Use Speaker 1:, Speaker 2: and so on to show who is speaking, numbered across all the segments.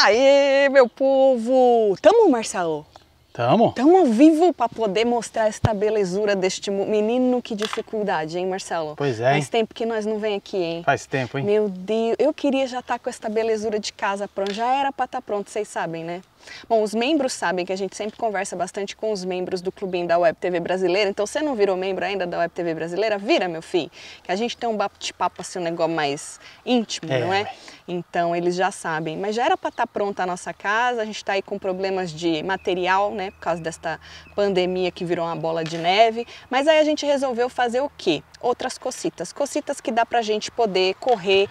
Speaker 1: Aê, meu povo! Tamo, Marcelo?
Speaker 2: Tamo?
Speaker 1: Tamo ao vivo para poder mostrar esta belezura deste menino. Que dificuldade, hein, Marcelo?
Speaker 2: Pois é,
Speaker 1: Faz tempo que nós não vem aqui, hein?
Speaker 2: Faz tempo, hein?
Speaker 1: Meu Deus, eu queria já estar com esta belezura de casa pronta. Já era para estar pronto, vocês sabem, né? Bom, os membros sabem que a gente sempre conversa bastante com os membros do clubinho da Web TV Brasileira. Então, você não virou membro ainda da Web TV Brasileira? Vira, meu filho. Que a gente tem um bate-papo assim, um negócio mais íntimo, não é? Então, eles já sabem. Mas já era para estar pronta a nossa casa. A gente está aí com problemas de material, né? Por causa desta pandemia que virou uma bola de neve. Mas aí a gente resolveu fazer o quê? Outras cocitas. Cocitas que dá pra gente poder correr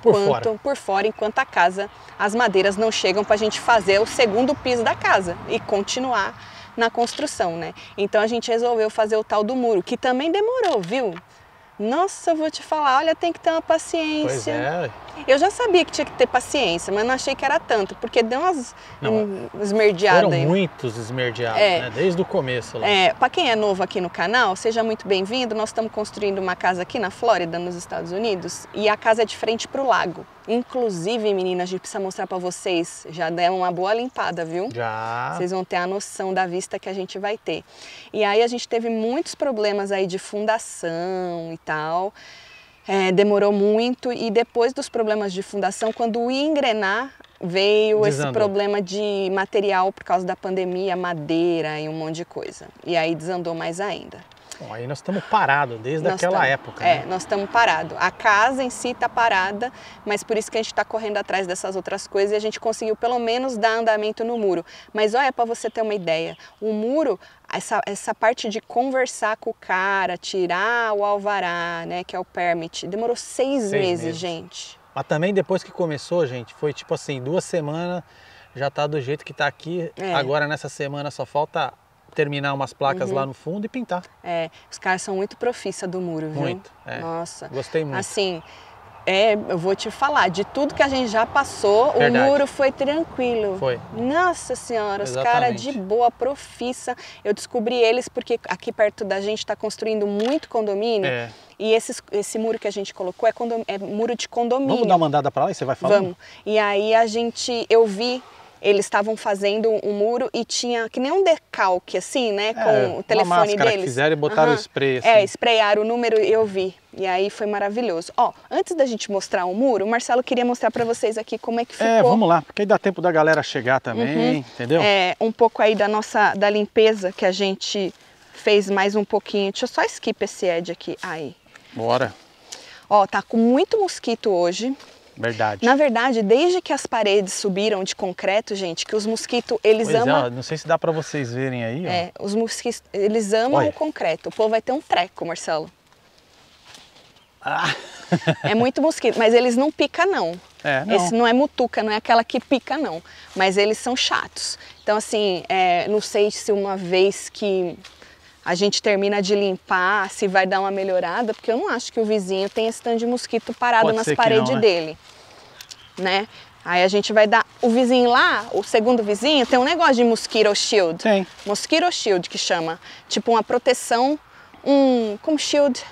Speaker 1: por fora, enquanto a casa, as madeiras não chegam pra gente fazer o segundo piso da casa e continuar na construção, né? Então a gente resolveu fazer o tal do muro, que também demorou, viu? Nossa, eu vou te falar, olha, tem que ter uma paciência.
Speaker 2: Pois é.
Speaker 1: Eu já sabia que tinha que ter paciência, mas não achei que era tanto, porque deu umas esmerdeadas aí.
Speaker 2: Foram muitos esmerdeados, né? Desde o começo lá.
Speaker 1: Para quem é novo aqui no canal, seja muito bem-vindo. Nós estamos construindo uma casa aqui na Flórida, nos Estados Unidos, e a casa é de frente para o lago. Inclusive, meninas, a gente precisa mostrar para vocês, já deram uma boa limpada, viu?
Speaker 2: Já.
Speaker 1: Vocês vão ter a noção da vista que a gente vai ter. E aí a gente teve muitos problemas aí de fundação e tal. Demorou muito, e depois dos problemas de fundação, quando ia engrenar, veio esse problema de material por causa da pandemia, madeira e um monte de coisa. E aí desandou mais ainda.
Speaker 2: Bom, aí nós estamos parados desde aquela época, né?
Speaker 1: Nós estamos parados. A casa em si está parada, mas por isso que a gente está correndo atrás dessas outras coisas, e a gente conseguiu pelo menos dar andamento no muro. Mas olha, para você ter uma ideia, o muro, essa parte de conversar com o cara, tirar o alvará, né, que é o permit, demorou 6 meses, gente.
Speaker 2: Mas também depois que começou, gente, foi tipo assim, 2 semanas, já tá do jeito que tá aqui. Agora nessa semana só falta terminar umas placas lá no fundo e pintar.
Speaker 1: Os caras são muito profissa do muro, viu?
Speaker 2: Muito,
Speaker 1: Nossa.
Speaker 2: Gostei muito.
Speaker 1: Assim, eu vou te falar, de tudo que a gente já passou, o muro foi tranquilo.
Speaker 2: Foi.
Speaker 1: Nossa Senhora,
Speaker 2: Exatamente.
Speaker 1: Os caras de boa, profissa. Eu descobri eles porque aqui perto da gente está construindo muito condomínio. E esse muro que a gente colocou é muro de condomínio.
Speaker 2: Vamos dar uma andada para lá e você vai falando?
Speaker 1: Vamos. E aí eu vi, eles estavam fazendo um muro e tinha que nem um decalque assim, né, com o telefone
Speaker 2: uma máscara
Speaker 1: deles.
Speaker 2: Que fizeram e botaram o spray assim.
Speaker 1: Espreyaram o número e eu vi. E aí foi maravilhoso. Ó, antes da gente mostrar o muro, o Marcelo queria mostrar para vocês aqui como é que ficou.
Speaker 2: Vamos lá, porque aí dá tempo da galera chegar também, entendeu?
Speaker 1: Um pouco aí da limpeza que a gente fez mais um pouquinho. Deixa eu só skip esse edge aqui. Aí.
Speaker 2: Bora.
Speaker 1: Ó, tá com muito mosquito hoje.
Speaker 2: Verdade.
Speaker 1: Na verdade, desde que as paredes subiram de concreto, gente, que os mosquitos, eles amam...
Speaker 2: não sei se dá para vocês verem aí, ó.
Speaker 1: Os mosquitos, eles amam o concreto. O povo vai ter um treco, Marcelo. É muito mosquito, mas eles não picam, não.
Speaker 2: Não.
Speaker 1: Esse não é mutuca, não é aquela que pica, não. Mas eles são chatos. Então, assim, não sei se uma vez que a gente termina de limpar, se vai dar uma melhorada, porque eu não acho que o vizinho tem esse tanto de mosquito parado nas paredes dele, né? Aí a gente vai dar... O vizinho lá, o segundo vizinho, tem um negócio de mosquito shield.
Speaker 2: Tem.
Speaker 1: Mosquito shield que chama. Tipo uma proteção, como shield,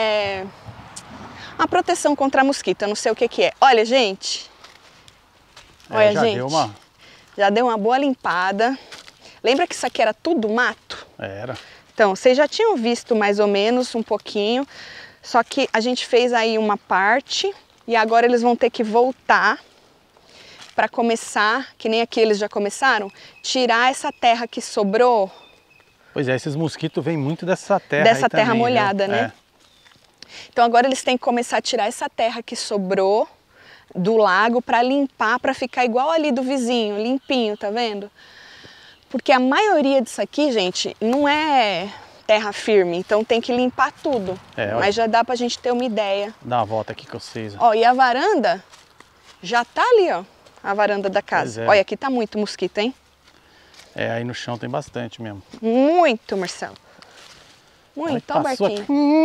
Speaker 1: uma proteção contra mosquito, eu não sei o que que é. Olha, gente. Olha, gente. Já deu uma boa limpada. Lembra que isso aqui era tudo mato?
Speaker 2: Era.
Speaker 1: Então, vocês já tinham visto mais ou menos um pouquinho, só que a gente fez aí uma parte e agora eles vão ter que voltar para começar, que nem aqui eles já começaram, tirar essa terra que sobrou.
Speaker 2: Pois é, esses mosquitos vêm muito dessa terra
Speaker 1: dessa terra
Speaker 2: também,
Speaker 1: molhada, né? Então agora eles têm que começar a tirar essa terra que sobrou do lago para limpar, para ficar igual ali do vizinho, limpinho, tá vendo? Porque a maioria disso aqui, gente, não é terra firme, então tem que limpar tudo. Mas já dá pra gente ter uma ideia.
Speaker 2: Dá uma volta aqui com vocês.
Speaker 1: Ó, e a varanda já tá ali, ó, a varanda da casa. Olha, aqui tá muito mosquito, hein?
Speaker 2: Aí no chão tem bastante mesmo.
Speaker 1: Muito, Marcelo. Muito, ó o barquinho.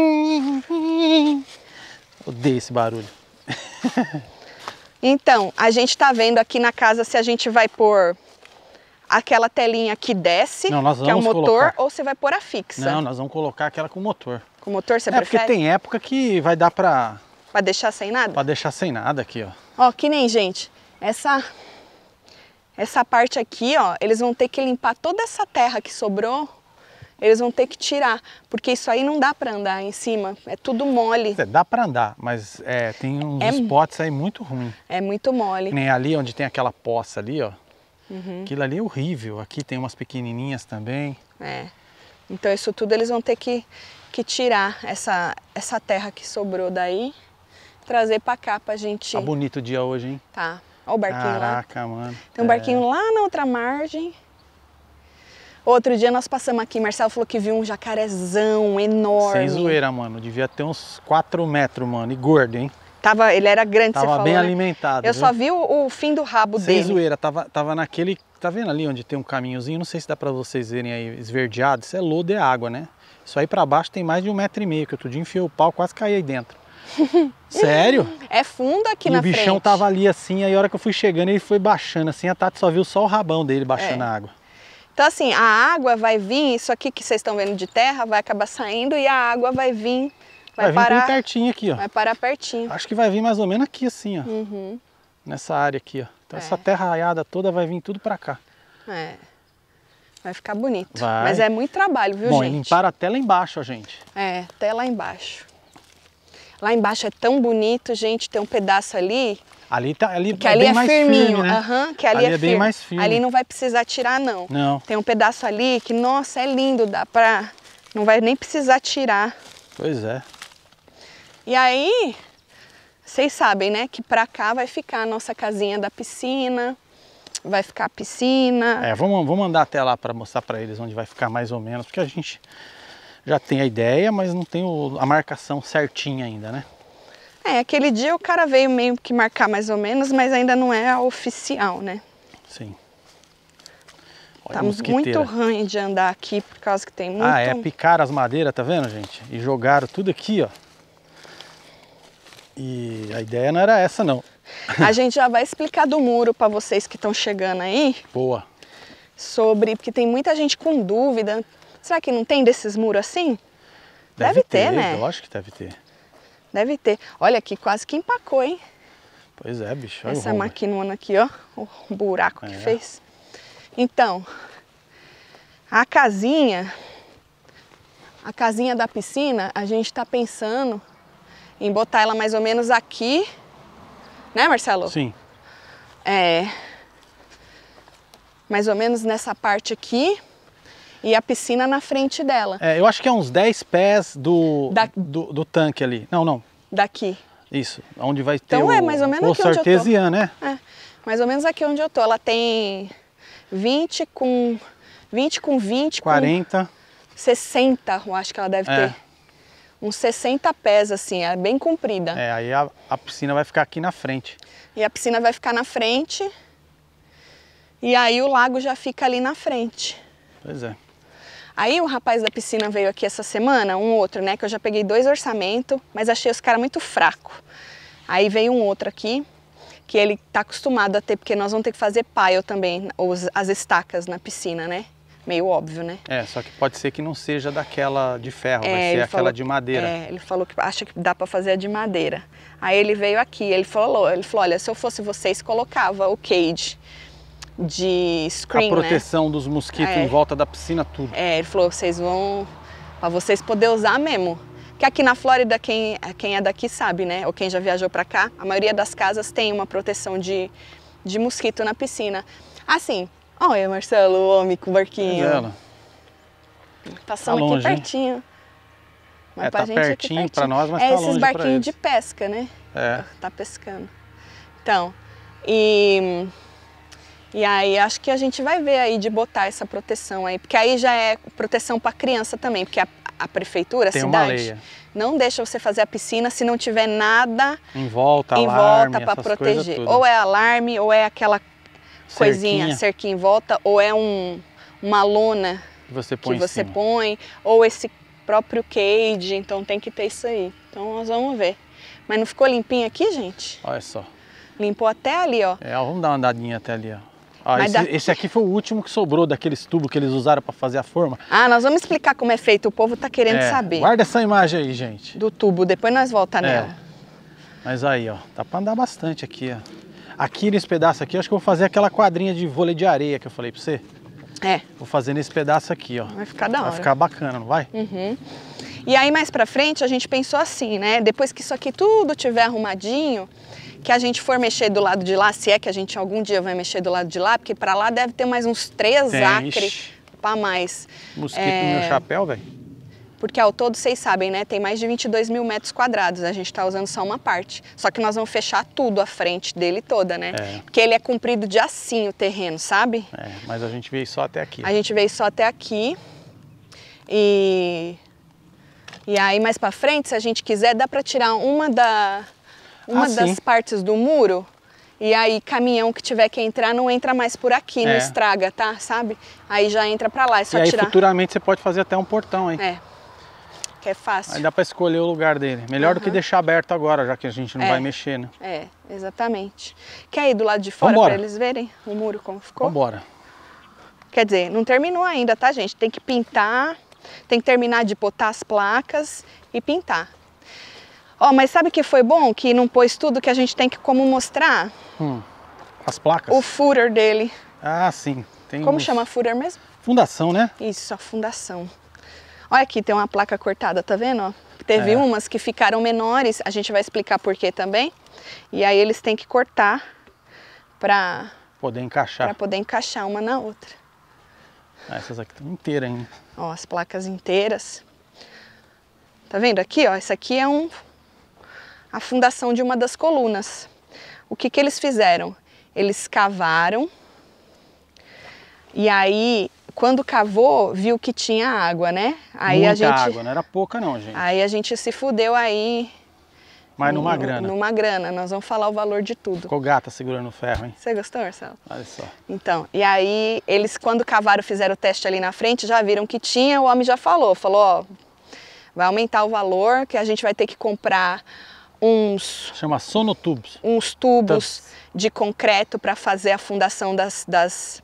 Speaker 2: Odeio esse barulho.
Speaker 1: Então, a gente tá vendo aqui na casa se a gente vai pôr aquela telinha que desce, que é o motor, ou você vai pôr a fixa?
Speaker 2: Não, nós vamos colocar aquela com motor.
Speaker 1: Com motor você prefere?
Speaker 2: Porque tem época que vai dar pra...
Speaker 1: Pra deixar sem nada?
Speaker 2: Pra deixar sem nada aqui, ó.
Speaker 1: Ó, que nem, gente, essa Essa parte aqui, ó, eles vão ter que limpar toda essa terra que sobrou. Eles vão ter que tirar, porque isso aí não dá para andar em cima, é tudo mole.
Speaker 2: Dá para andar, mas tem uns spots aí muito ruins.
Speaker 1: É muito mole.
Speaker 2: Nem ali onde tem aquela poça ali, ó. Aquilo ali é horrível. Aqui tem umas pequenininhas também.
Speaker 1: Então isso tudo eles vão ter que tirar essa terra que sobrou daí, trazer para cá pra gente...
Speaker 2: Tá bonito o dia hoje, hein?
Speaker 1: Tá. Olha o barquinho lá.
Speaker 2: Caraca, mano.
Speaker 1: Tem um barquinho lá na outra margem. Outro dia nós passamos aqui, Marcelo falou que viu um jacarezão enorme.
Speaker 2: Sem zoeira, mano. Devia ter uns 4 metros, mano. E gordo, hein?
Speaker 1: Ele era grande, você falou,
Speaker 2: bem
Speaker 1: né?
Speaker 2: alimentado.
Speaker 1: Eu só vi o fim do rabo dele.
Speaker 2: Sem zoeira. Tava naquele... Tá vendo ali onde tem um caminhozinho? Não sei se dá pra vocês verem aí, esverdeado. Isso é lodo, é água, né? Isso aí pra baixo tem mais de 1,5 metro, que outro dia enfiei o pau, quase caí aí dentro. Sério?
Speaker 1: É fundo aqui na frente.
Speaker 2: E o bichão tava ali assim, aí a hora que eu fui chegando ele foi baixando assim, a Tati só viu só o rabão dele baixando a água.
Speaker 1: Então assim, a água vai vir, isso aqui que vocês estão vendo de terra vai acabar saindo e a água vai vir, vai
Speaker 2: vir
Speaker 1: parar
Speaker 2: bem pertinho aqui, ó.
Speaker 1: Vai parar pertinho.
Speaker 2: Acho que vai vir mais ou menos aqui assim, ó. Nessa área aqui, ó. Então essa terra raiada toda vai vir tudo pra cá.
Speaker 1: Vai ficar bonito.
Speaker 2: Vai.
Speaker 1: Mas é muito trabalho, viu,
Speaker 2: gente?
Speaker 1: Bom,
Speaker 2: limparam até lá embaixo, ó, gente.
Speaker 1: Até lá embaixo. Lá embaixo é tão bonito, gente, tem um pedaço ali...
Speaker 2: Que ali é mais
Speaker 1: firminho,
Speaker 2: firme, né?
Speaker 1: Que ali é
Speaker 2: bem mais firme.
Speaker 1: Ali não vai precisar tirar, não.
Speaker 2: Não.
Speaker 1: Tem um pedaço ali que, nossa, é lindo, dá pra... Não vai nem precisar tirar.
Speaker 2: Pois é.
Speaker 1: E aí, vocês sabem, né, que pra cá vai ficar a nossa casinha da piscina, vai ficar a piscina.
Speaker 2: Vamos andar até lá pra mostrar pra eles onde vai ficar mais ou menos, porque a gente já tem a ideia, mas não tem a marcação certinha ainda, né?
Speaker 1: Aquele dia o cara veio meio que marcar mais ou menos, mas ainda não é oficial, né?
Speaker 2: Sim.
Speaker 1: Tá muito ruim de andar aqui, por causa que tem muito...
Speaker 2: picaram as madeiras, tá vendo, gente? E jogaram tudo aqui, ó. E a ideia não era essa, não.
Speaker 1: A gente já vai explicar do muro para vocês que estão chegando aí.
Speaker 2: Boa.
Speaker 1: Porque tem muita gente com dúvida. Será que não tem desses muros assim? Deve ter, né?
Speaker 2: Lógico que deve ter.
Speaker 1: Deve ter. Olha aqui, quase que empacou, hein?
Speaker 2: Pois é, bicho.
Speaker 1: Essa maquinona aqui, ó. O buraco que fez. Então, a casinha da piscina, a gente tá pensando em botar ela mais ou menos aqui. Né, Marcelo?
Speaker 2: Sim.
Speaker 1: Mais ou menos nessa parte aqui. E a piscina na frente dela.
Speaker 2: Eu acho que é uns 10 pés do tanque ali. Não.
Speaker 1: Daqui.
Speaker 2: Isso, onde vai ter
Speaker 1: então mais ou menos
Speaker 2: poço
Speaker 1: aqui onde
Speaker 2: artesiano,
Speaker 1: eu tô. Mais ou menos aqui onde eu tô. Ela tem 20 com
Speaker 2: 40.
Speaker 1: 60, eu acho que ela deve ter. Uns 60 pés, assim, é bem comprida.
Speaker 2: Aí a piscina vai ficar aqui na frente.
Speaker 1: E a piscina vai ficar na frente. E aí o lago já fica ali na frente.
Speaker 2: Pois é.
Speaker 1: Aí o rapaz da piscina veio aqui essa semana, um outro, né? Que eu já peguei 2 orçamentos, mas achei os caras muito fracos. Aí veio um outro aqui, que ele tá acostumado a ter, porque nós vamos ter que fazer pile também, as estacas na piscina, né? Meio óbvio, né?
Speaker 2: Só que pode ser que não seja daquela de ferro, vai ser aquela de madeira.
Speaker 1: Ele falou que acha que dá para fazer a de madeira. Aí ele veio aqui, ele falou, olha, se eu fosse vocês, colocava o cage de screen,
Speaker 2: a proteção, né, dos mosquitos em volta da piscina, tudo.
Speaker 1: Ele falou, para vocês poderem usar mesmo. Que aqui na Flórida, quem é daqui sabe, né? Ou quem já viajou para cá, a maioria das casas tem uma proteção de mosquito na piscina. Assim, olha, Marcelo, o homem com o barquinho. Passando tá longe, aqui pertinho.
Speaker 2: Mas pra gente pertinho para nós, mas tá longe.
Speaker 1: Esses barquinhos de pesca, né? Tá pescando. Então, e aí acho que a gente vai ver aí de botar essa proteção aí, porque aí já é proteção para criança também, porque a prefeitura, a cidade, não deixa você fazer a piscina se não tiver nada
Speaker 2: em volta
Speaker 1: para proteger. Ou é alarme, ou é aquela coisinha, cerquinha em volta, ou é uma lona
Speaker 2: que você
Speaker 1: põe, ou esse próprio cage, então tem que ter isso aí. Então nós vamos ver. Mas não ficou limpinho aqui, gente?
Speaker 2: Olha só.
Speaker 1: Limpou até ali, ó.
Speaker 2: Vamos dar uma andadinha até ali, ó. Esse aqui foi o último que sobrou daqueles tubos que eles usaram para fazer a forma. Nós
Speaker 1: vamos explicar como é feito, o povo tá querendo saber.
Speaker 2: Guarda essa imagem aí, gente.
Speaker 1: Do tubo, depois nós voltamos nela.
Speaker 2: Mas aí, ó, dá para andar bastante aqui, ó. Aqui nesse pedaço aqui, eu acho que eu vou fazer aquela quadrinha de vôlei de areia que eu falei pra você.
Speaker 1: É.
Speaker 2: Vou fazer nesse pedaço aqui, ó.
Speaker 1: Vai ficar da hora.
Speaker 2: Vai ficar bacana, não vai?
Speaker 1: Uhum. E aí mais pra frente a gente pensou assim, né? Depois que isso aqui tudo tiver arrumadinho, que a gente for mexer do lado de lá, se é que a gente algum dia vai mexer do lado de lá, porque pra lá deve ter mais uns 3 acres pra mais.
Speaker 2: Mosquito no meu chapéu, velho.
Speaker 1: Porque ao todo, vocês sabem, né? Tem mais de 22 mil metros quadrados. A gente tá usando só uma parte. Só que nós vamos fechar tudo, a frente dele toda, né?
Speaker 2: É.
Speaker 1: Porque ele é comprido de assim, o terreno, sabe?
Speaker 2: É, mas a gente veio só até aqui.
Speaker 1: A gente veio só até aqui. E aí, mais pra frente, se a gente quiser, dá pra tirar uma das partes do muro. E aí, caminhão que tiver que entrar, não entra mais por aqui, não estraga, tá? Sabe? Aí já entra pra lá, é só
Speaker 2: e aí,
Speaker 1: tirar.
Speaker 2: futuramente, você pode fazer até um portão, hein?
Speaker 1: É. Que é fácil.
Speaker 2: Aí dá pra escolher o lugar dele. Melhor do que deixar aberto agora, já que a gente não vai mexer, né?
Speaker 1: É, exatamente. Quer ir do lado de fora para eles verem o muro como ficou?
Speaker 2: Vambora.
Speaker 1: Quer dizer, não terminou ainda, tá, gente? Tem que pintar, tem que terminar de botar as placas e pintar. Ó, mas sabe o que foi bom? Que não pôs tudo, que a gente tem que como mostrar?
Speaker 2: As placas?
Speaker 1: O footer dele.
Speaker 2: Ah, sim. Tem
Speaker 1: Como chama footer mesmo?
Speaker 2: Fundação, né?
Speaker 1: Isso, a fundação. Olha aqui, tem uma placa cortada, tá vendo? Ó? Teve umas que ficaram menores, a gente vai explicar por quê também. E aí eles têm que cortar para
Speaker 2: poder encaixar.
Speaker 1: Para poder encaixar uma na outra.
Speaker 2: Essas aqui estão inteiras ainda.
Speaker 1: Ó, as placas inteiras. Tá vendo aqui, ó? Essa aqui é a fundação de uma das colunas. O que eles fizeram? Eles cavaram e aí, quando cavou, viu que tinha água, né? Aí
Speaker 2: Muita água, não era pouca não, gente.
Speaker 1: Aí a gente se fudeu aí.
Speaker 2: Mas numa grana.
Speaker 1: Numa grana, nós vamos falar o valor de tudo.
Speaker 2: Ficou gata segurando o ferro, hein?
Speaker 1: Você gostou, Marcelo?
Speaker 2: Olha só.
Speaker 1: Então, e aí eles quando cavaram, fizeram o teste ali na frente, já viram que tinha, o homem já falou, ó, vai aumentar o valor, que a gente vai ter que comprar
Speaker 2: chama sonotubos.
Speaker 1: Uns tubos de concreto para fazer a fundação das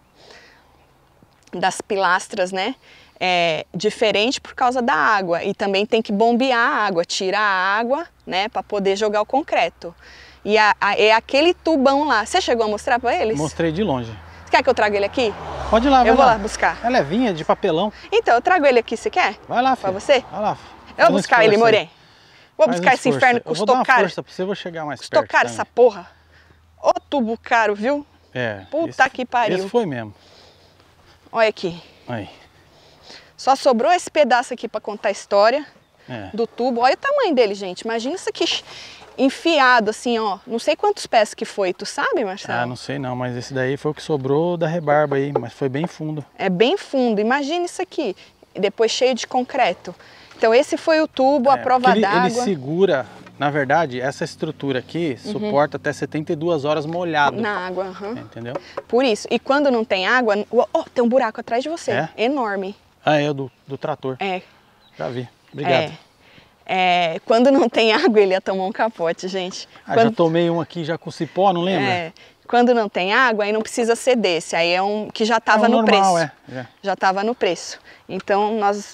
Speaker 1: pilastras, né? Diferente por causa da água e também tem que bombear a água, tirar a água, né, para poder jogar o concreto. E é aquele tubão lá. Você chegou a mostrar para eles?
Speaker 2: Mostrei de longe.
Speaker 1: Você quer que eu traga ele aqui?
Speaker 2: Pode ir lá, vai
Speaker 1: Eu vou
Speaker 2: lá
Speaker 1: lá buscar.
Speaker 2: É levinha, de papelão.
Speaker 1: Então, eu trago ele aqui, você quer?
Speaker 2: Vai lá, filho.
Speaker 1: Pra você?
Speaker 2: Vai lá.
Speaker 1: Eu vou buscar ele, Morê. Vou buscar esse inferno que custou caro.
Speaker 2: Eu vou dar uma força pra você, eu vou chegar mais perto.
Speaker 1: Custou caro essa porra. Ô tubo caro, viu?
Speaker 2: É.
Speaker 1: Puta que pariu.
Speaker 2: Esse foi mesmo.
Speaker 1: Olha aqui.
Speaker 2: Aí.
Speaker 1: Só sobrou esse pedaço aqui para contar a história do tubo. Olha o tamanho dele, gente. Imagina isso aqui enfiado assim, ó. Não sei quantos pés que foi. Tu sabe, Marcelo?
Speaker 2: Ah, não sei não, mas esse daí foi o que sobrou da rebarba aí, mas foi bem fundo.
Speaker 1: É bem fundo. Imagina isso aqui. Depois cheio de concreto. Então esse foi o tubo, a prova d'água.
Speaker 2: Ele segura, na verdade, essa estrutura aqui suporta até 72 horas molhado.
Speaker 1: Na água,
Speaker 2: entendeu?
Speaker 1: Por isso. E quando não tem água, tem um buraco atrás de você.
Speaker 2: É?
Speaker 1: Enorme.
Speaker 2: Ah, é do trator.
Speaker 1: É.
Speaker 2: Já vi. Obrigado.
Speaker 1: Quando não tem água, ele ia tomar um capote, gente.
Speaker 2: Já tomei um aqui já com cipó, não lembra?
Speaker 1: Quando não tem água, aí não precisa ser desse. Aí é um que já estava no
Speaker 2: normal,
Speaker 1: preço. Já estava no preço. Então, nós...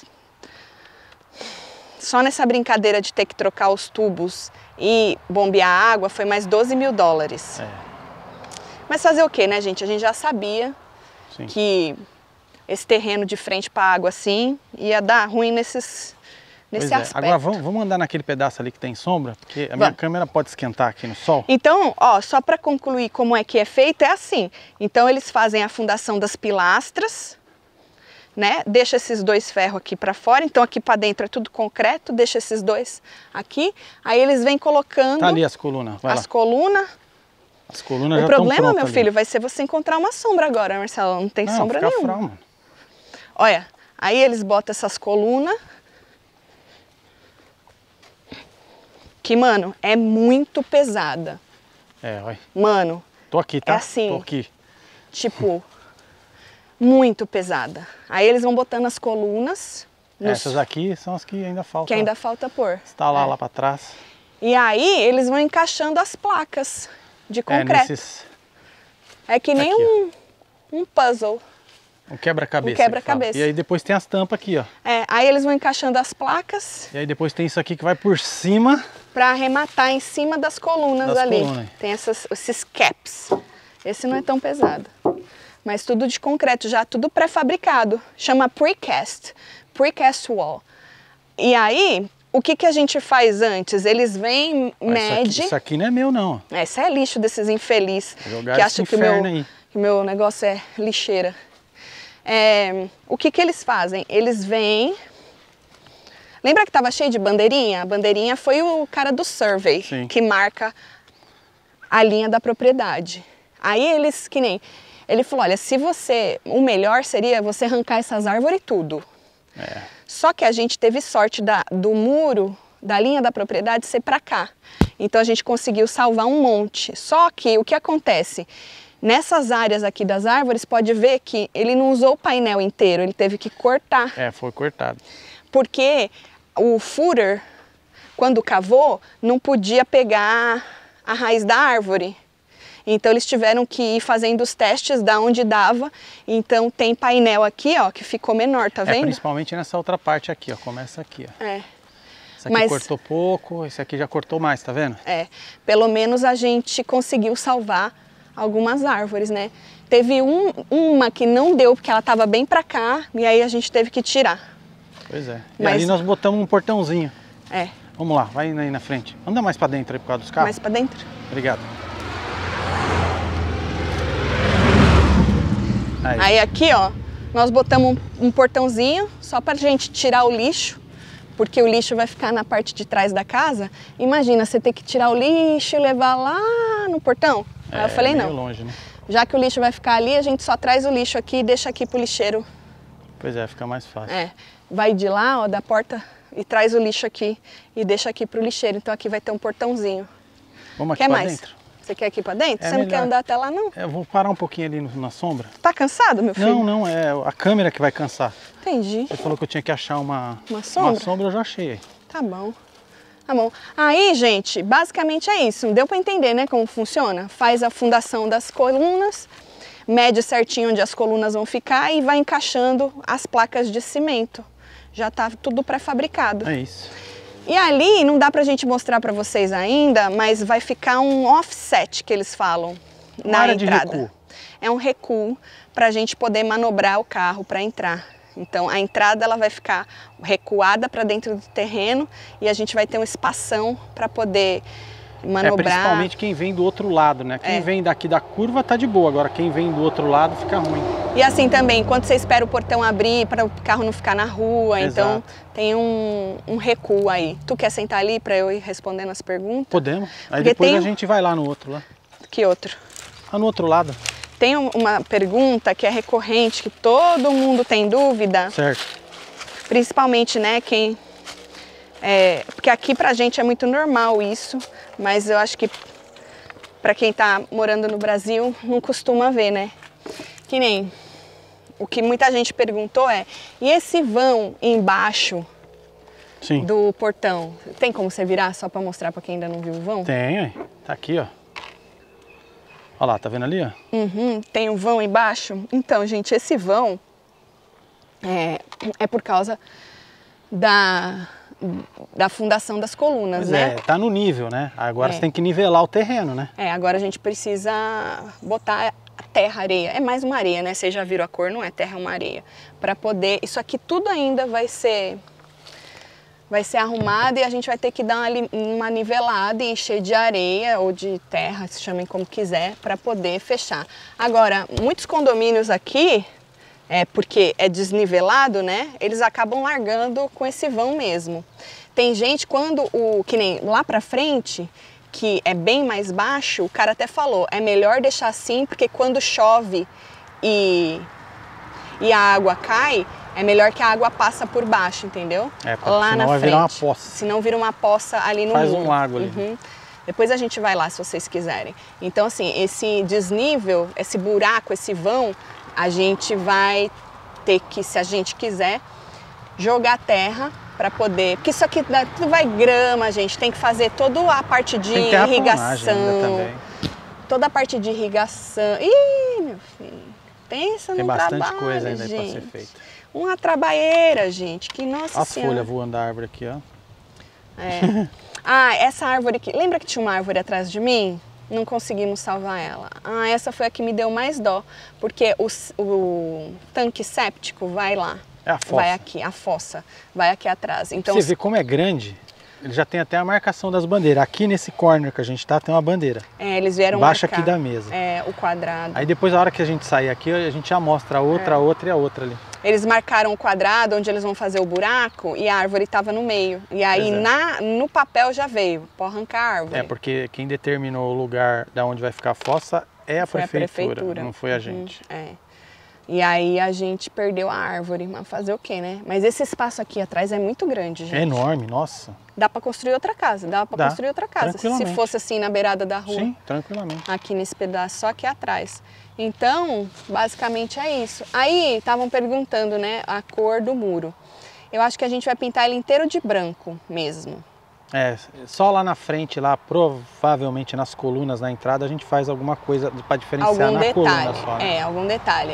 Speaker 1: Só nessa brincadeira de ter que trocar os tubos e bombear a água, foi mais 12 mil dólares. Mas fazer o quê, né, gente? A gente já sabia que esse terreno de frente para a água assim ia dar ruim nesse aspecto.
Speaker 2: Agora vamos andar naquele pedaço ali que tem sombra, porque a minha câmera pode esquentar aqui no sol.
Speaker 1: Então, ó, só para concluir como é que é feito, é assim. Então eles fazem a fundação das pilastras, né? Deixa esses dois ferros aqui para fora, então aqui para dentro é tudo concreto, deixa esses dois aqui. Aí eles vêm colocando...
Speaker 2: Tá ali as colunas, vai lá.
Speaker 1: As colunas
Speaker 2: já estão prontas.
Speaker 1: O problema, meu filho, vai ser você encontrar uma sombra agora, Marcelo. Não tem sombra nenhuma.
Speaker 2: Fral, mano.
Speaker 1: Olha, aí eles botam essas colunas. Que, mano, é muito pesada.
Speaker 2: Olha.
Speaker 1: Mano.
Speaker 2: Tô aqui, tá?
Speaker 1: É assim.
Speaker 2: Tô aqui.
Speaker 1: Tipo, muito pesada. Aí eles vão botando as colunas.
Speaker 2: Essas aqui são as que ainda faltam.
Speaker 1: Que ainda falta pôr.
Speaker 2: Instalar lá pra trás.
Speaker 1: E aí eles vão encaixando as placas de concreto. É que nem
Speaker 2: aqui,
Speaker 1: um puzzle.
Speaker 2: Um quebra-cabeça.
Speaker 1: Um quebra-cabeça.
Speaker 2: E aí depois tem as tampas aqui, ó.
Speaker 1: Aí eles vão encaixando as placas.
Speaker 2: E aí depois tem isso aqui que vai por cima.
Speaker 1: para arrematar em cima das colunas ali. Tem esses caps. Esse não é tão pesado. Mas tudo de concreto, já tudo pré-fabricado. Chama precast wall. E aí, o que a gente faz antes? Eles vêm, medem...
Speaker 2: Isso aqui não é meu, não.
Speaker 1: Esse é lixo desses infelizes que acham que o meu negócio é lixeira. O que eles fazem? Eles vêm... Lembra que estava cheio de bandeirinha? A bandeirinha foi o cara do survey, sim, que marca a linha da propriedade. Aí eles, que nem... Ele falou, olha, o melhor seria você arrancar essas árvores tudo. Só que a gente teve sorte do muro, da linha da propriedade ser para cá. Então a gente conseguiu salvar um monte. Só que o que acontece? Nessas áreas aqui das árvores, pode ver que ele não usou o painel inteiro, ele teve que cortar.
Speaker 2: Foi cortado.
Speaker 1: Porque o footer, quando cavou, não podia pegar a raiz da árvore. Então eles tiveram que ir fazendo os testes da onde dava. Então tem painel aqui, ó, que ficou menor, tá vendo?
Speaker 2: Principalmente nessa outra parte aqui, ó, começa aqui, ó. Esse aqui
Speaker 1: Mas
Speaker 2: cortou pouco, esse aqui já cortou mais, tá vendo?
Speaker 1: Pelo menos a gente conseguiu salvar algumas árvores, né? Teve uma que não deu, porque ela tava bem pra cá, e aí a gente teve que tirar.
Speaker 2: Pois é. E ali nós botamos um portãozinho. Vamos lá, vai aí na frente. Anda mais pra dentro aí por causa dos carros.
Speaker 1: Mais pra dentro?
Speaker 2: Obrigado.
Speaker 1: Aí aqui, ó, nós botamos um portãozinho só pra gente tirar o lixo, porque o lixo vai ficar na parte de trás da casa. Imagina, você ter que tirar o lixo e levar lá no portão. Aí eu falei, não,
Speaker 2: longe, né?
Speaker 1: Já que o lixo vai ficar ali, a gente só traz o lixo aqui e deixa aqui pro lixeiro.
Speaker 2: Pois é, fica mais fácil.
Speaker 1: Vai de lá, ó, da porta e traz o lixo aqui e deixa aqui pro lixeiro. Então aqui vai ter um portãozinho.
Speaker 2: Vamos aqui pra dentro?
Speaker 1: Você quer aqui pra dentro? Você não quer andar até lá, não?
Speaker 2: Eu vou parar um pouquinho ali na sombra.
Speaker 1: Tá cansado, meu filho?
Speaker 2: Não, é a câmera que vai cansar.
Speaker 1: Entendi.
Speaker 2: Você falou que eu tinha que achar uma
Speaker 1: sombra?
Speaker 2: Uma sombra, eu já achei.
Speaker 1: Tá bom. Tá bom. Aí, gente, basicamente é isso. Deu pra entender, né, como funciona? Faz a fundação das colunas, mede certinho onde as colunas vão ficar e vai encaixando as placas de cimento. Já tá tudo pré-fabricado.
Speaker 2: É isso.
Speaker 1: E ali, não dá pra gente mostrar pra vocês ainda, mas vai ficar um offset, que eles falam, na entrada. De recuo. É um recuo pra gente poder manobrar o carro para entrar. Então a entrada ela vai ficar recuada para dentro do terreno e a gente vai ter um espação para poder manobrar.
Speaker 2: Principalmente quem vem do outro lado, né? Quem vem daqui da curva tá de boa, agora quem vem do outro lado fica ruim.
Speaker 1: E assim também, enquanto você espera o portão abrir para o carro não ficar na rua, então tem um recuo aí. Tu quer sentar ali para eu ir respondendo as perguntas?
Speaker 2: Podemos. Aí depois a gente vai lá no outro lá.
Speaker 1: Que outro?
Speaker 2: Lá no outro lado.
Speaker 1: Tem uma pergunta que é recorrente, que todo mundo tem dúvida.
Speaker 2: Certo.
Speaker 1: Principalmente, né, porque aqui pra gente é muito normal isso, mas eu acho que pra quem tá morando no Brasil não costuma ver, né? Que nem o que muita gente perguntou e esse vão embaixo do portão? Tem como você virar só pra mostrar pra quem ainda não viu o vão?
Speaker 2: Tem, tá aqui, ó. Olha lá, tá vendo ali, ó?
Speaker 1: Tem um vão embaixo. Então, gente, esse vão é por causa da fundação das colunas, né?
Speaker 2: Tá no nível, né? Agora você tem que nivelar o terreno, né?
Speaker 1: Agora a gente precisa botar a terra, areia. É mais uma areia, né? Vocês já viram a cor, não é terra, é uma areia. Para poder... Isso aqui tudo ainda vai ser arrumado e a gente vai ter que dar uma nivelada e encher de areia ou de terra, se chamem como quiser, para poder fechar. Agora, muitos condomínios aqui, porque é desnivelado, né? Eles acabam largando com esse vão mesmo. Tem gente, que nem lá pra frente, que é bem mais baixo, o cara até falou, é melhor deixar assim, porque quando chove e a água cai, é melhor que a água passa por baixo, entendeu? Lá na frente. Senão vai virar uma poça. Senão vira uma poça ali no
Speaker 2: Faz
Speaker 1: muro.
Speaker 2: um lago ali.
Speaker 1: Depois a gente vai lá, se vocês quiserem. Então, assim, esse desnível, esse buraco, esse vão, a gente vai ter que, se a gente quiser, jogar terra para poder... Porque isso aqui tudo vai grama, gente. Tem que fazer toda a parte de irrigação. Toda a parte de irrigação. Ih, meu filho. Pensa no trabalho,
Speaker 2: Tem bastante coisa ainda para ser feita.
Speaker 1: Uma trabalheira, gente, que nossa senhora.
Speaker 2: A folha voando da árvore aqui, ó.
Speaker 1: Ah, essa árvore aqui. Lembra que tinha uma árvore atrás de mim? Não conseguimos salvar ela. Ah, essa foi a que me deu mais dó, porque o tanque séptico vai lá.
Speaker 2: É a fossa.
Speaker 1: Vai aqui, a fossa. Vai aqui atrás. Então,
Speaker 2: você vê como é grande, ele já tem até a marcação das bandeiras. Aqui nesse corner que a gente tá, tem uma bandeira.
Speaker 1: é, eles vieram
Speaker 2: Embaixo
Speaker 1: marcar,
Speaker 2: aqui da mesa.
Speaker 1: o quadrado.
Speaker 2: Aí depois, a hora que a gente sair aqui, a gente já mostra a outra, a outra e a outra ali.
Speaker 1: Eles marcaram o quadrado onde eles vão fazer o buraco e a árvore estava no meio. E aí no papel já veio, pode arrancar a árvore.
Speaker 2: É, porque quem determinou o lugar da onde vai ficar a fossa é a prefeitura, não foi a gente.
Speaker 1: É. E aí a gente perdeu a árvore, mas fazer o quê, né? Mas esse espaço aqui atrás é muito grande, gente.
Speaker 2: É enorme, nossa.
Speaker 1: Dá para construir outra casa, construir outra casa. Se fosse assim na beirada da rua.
Speaker 2: Sim, tranquilamente.
Speaker 1: Aqui nesse pedaço, só aqui atrás. Então, basicamente é isso. Aí, estavam perguntando, né, a cor do muro. Eu acho que a gente vai pintar ele inteiro de branco mesmo.
Speaker 2: É, só lá na frente, lá provavelmente nas colunas, na entrada, a gente faz alguma coisa para diferenciar na coluna só. Né?
Speaker 1: Algum detalhe.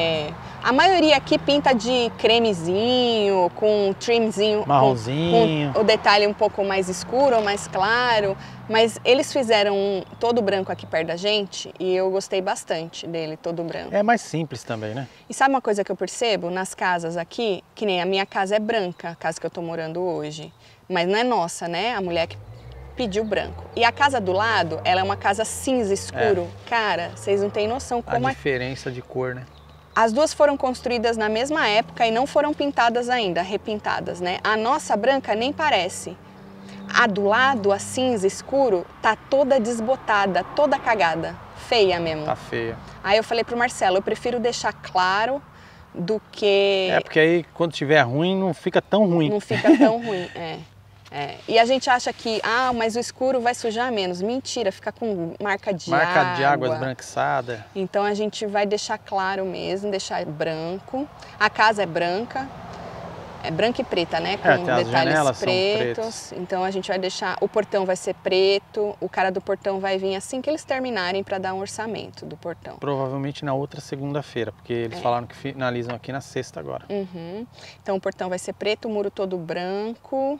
Speaker 1: A maioria aqui pinta de cremezinho, com trimzinho.
Speaker 2: Marronzinho.
Speaker 1: Com o detalhe um pouco mais escuro ou mais claro. Mas eles fizeram todo branco aqui perto da gente e eu gostei bastante dele, todo branco.
Speaker 2: É mais simples também, né?
Speaker 1: E sabe uma coisa que eu percebo nas casas aqui? Que nem a minha casa é branca, a casa que eu tô morando hoje. Mas não é nossa, né? A mulher que pediu branco. E a casa do lado, ela é uma casa cinza escuro. Cara, vocês não têm noção como
Speaker 2: a diferença de cor, né?
Speaker 1: As duas foram construídas na mesma época e não foram pintadas ainda, repintadas, né? A nossa branca nem parece. A do lado, a cinza escuro, tá toda desbotada, toda cagada. Feia mesmo.
Speaker 2: Tá feia.
Speaker 1: Aí eu falei pro Marcelo, eu prefiro deixar claro do que...
Speaker 2: É, porque aí quando tiver ruim, não fica tão ruim.
Speaker 1: Não fica tão ruim, E a gente acha que, mas o escuro vai sujar menos. Mentira, fica com marca de água.
Speaker 2: Marca de água esbranquiçada.
Speaker 1: Então a gente vai deixar claro mesmo, deixar branco. A casa é branca. É branca e preta, né? Com detalhes pretos. Então a gente vai deixar... O portão vai ser preto. O cara do portão vai vir assim que eles terminarem para dar um orçamento do portão.
Speaker 2: Provavelmente na outra segunda-feira, porque eles falaram que finalizam aqui na sexta agora.
Speaker 1: Então o portão vai ser preto, o muro todo branco.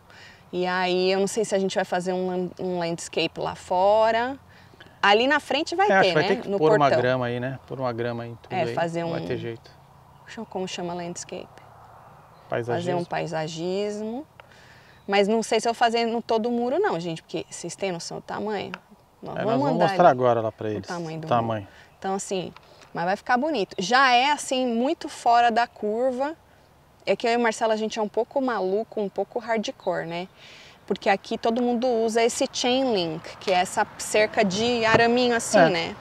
Speaker 1: E aí eu não sei se a gente vai fazer um landscape lá fora. Ali na frente vai ter,
Speaker 2: acho
Speaker 1: né?
Speaker 2: Vai ter que pôr uma grama aí, né? Pôr uma grama aí, tudo aí.
Speaker 1: Fazer
Speaker 2: vai ter jeito.
Speaker 1: Como chama landscape?
Speaker 2: Paisagismo.
Speaker 1: Fazer um paisagismo. Mas não sei se eu vou fazer no todo o muro não, gente, porque vocês têm noção do tamanho?
Speaker 2: Nós vamos mostrar agora lá para eles.
Speaker 1: O tamanho. Então assim, mas vai ficar bonito. Já é assim, muito fora da curva. É que eu e o Marcelo, a gente é um pouco maluco, um pouco hardcore, né? Porque aqui todo mundo usa esse chain link, que é essa cerca de araminho assim, né?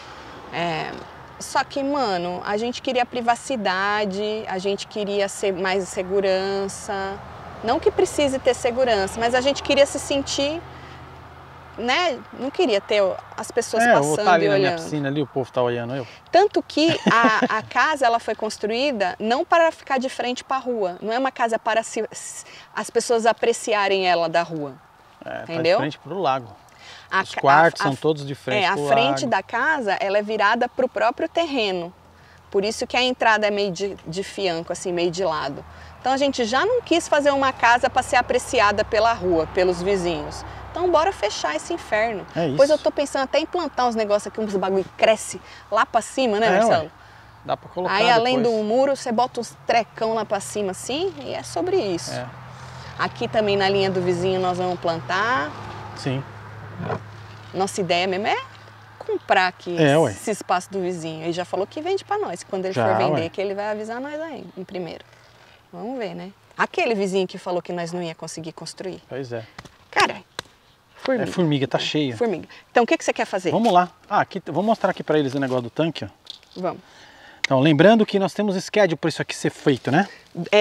Speaker 1: Só que, mano, a gente queria privacidade, a gente queria ser mais segurança. Não que precise ter segurança, mas a gente queria se sentir, né? Não queria ter as pessoas passando
Speaker 2: tá ali
Speaker 1: e olhando.
Speaker 2: Na minha piscina ali, o povo tá olhando eu.
Speaker 1: Tanto que a casa ela foi construída não para ficar de frente para a rua. Não é uma casa para as pessoas apreciarem ela da rua. Entendeu?
Speaker 2: Tá de frente para o lago. Os quartos são todos de frente para o lago.
Speaker 1: A frente da casa ela é virada para o próprio terreno. Por isso que a entrada é meio de fianco, assim, meio de lado. Então a gente já não quis fazer uma casa para ser apreciada pela rua, pelos vizinhos. Então bora fechar esse inferno. Pois eu tô pensando até em plantar uns negócios aqui, uns bagulho que cresce lá para cima, né, Marcelo?
Speaker 2: Ué. Dá para colocar
Speaker 1: aí além
Speaker 2: depois.
Speaker 1: do muro, você bota uns trecão lá para cima assim e é sobre isso. Aqui também na linha do vizinho nós vamos plantar.
Speaker 2: Sim.
Speaker 1: Nossa ideia mesmo é comprar aqui esse espaço do vizinho. Ele já falou que vende para nós. Quando ele for vender, que ele vai avisar nós aí, em primeiro. Vamos ver, né? Aquele vizinho que falou que nós não ia conseguir construir.
Speaker 2: Pois é.
Speaker 1: Cara, formiga.
Speaker 2: Formiga, tá cheia.
Speaker 1: Formiga. Então, o que você quer fazer?
Speaker 2: Vamos lá. Aqui, vou mostrar aqui para eles o negócio do tanque, ó.
Speaker 1: Vamos.
Speaker 2: Então, lembrando que nós temos schedule para isso aqui ser feito, né?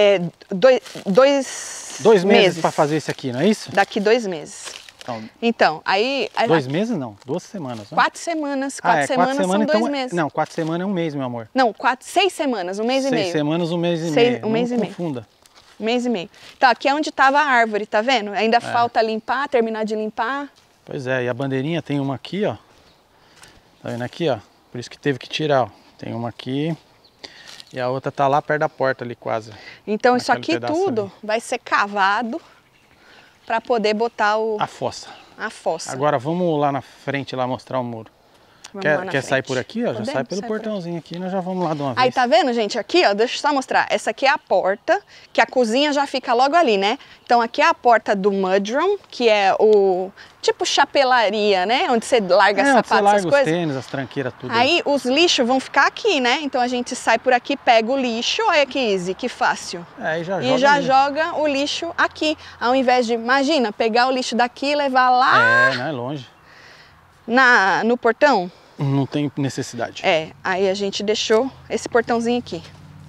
Speaker 1: Dois
Speaker 2: meses para fazer isso aqui, não é isso?
Speaker 1: Daqui 2 meses. Então, aí...
Speaker 2: 2 meses não, 2 semanas. Né?
Speaker 1: 4 semanas. 4 semanas são 2 meses.
Speaker 2: Não, 4 semanas é 1 mês, meu amor.
Speaker 1: Não, 6 semanas, 1 mês e meio.
Speaker 2: 6 semanas, 1 mês e meio.
Speaker 1: 1 mês e meio.
Speaker 2: Confunda.
Speaker 1: 1 mês e meio. Então, aqui é onde estava a árvore, tá vendo? Ainda falta limpar, terminar de limpar.
Speaker 2: Pois é, e a bandeirinha tem uma aqui, ó. Tá vendo aqui, ó? Por isso que teve que tirar, ó. Tem uma aqui e a outra tá lá perto da porta ali, quase.
Speaker 1: Então, isso aqui tudo vai ser cavado para poder botar
Speaker 2: a fossa.
Speaker 1: a fossa.
Speaker 2: Agora vamos lá na frente lá mostrar o muro. Quer sair por aqui? Ó? Já sai pelo portãozinho aqui, nós já vamos lá de uma vez.
Speaker 1: Aí tá vendo, gente? Aqui, ó, deixa eu só mostrar. Essa aqui é a porta, que a cozinha já fica logo ali, né? Então aqui é a porta do mudroom, que é o tipo chapelaria, né? Onde você larga sapatos, essas coisas.
Speaker 2: Os tênis, as tranqueiras, tudo.
Speaker 1: Aí os lixos vão ficar aqui, né? Então a gente sai por aqui, pega o lixo, olha que easy, que fácil.
Speaker 2: É,
Speaker 1: e já joga o lixo aqui, ao invés de, imagina, pegar o lixo daqui e levar lá...
Speaker 2: É, não é longe.
Speaker 1: No portão.
Speaker 2: Não tem necessidade.
Speaker 1: É, aí a gente deixou esse portãozinho aqui.